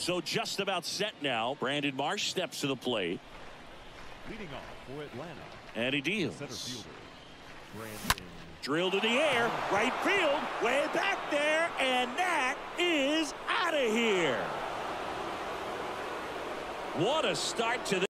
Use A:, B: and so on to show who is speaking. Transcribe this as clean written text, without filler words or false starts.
A: So just about set now. Brandon Marsh steps to the plate.
B: Leading off for Atlanta.
A: And he deals.
B: Center fielder, Brandon.
A: Drilled in the air. Right field. Way back there. And that is out of here. What a start to the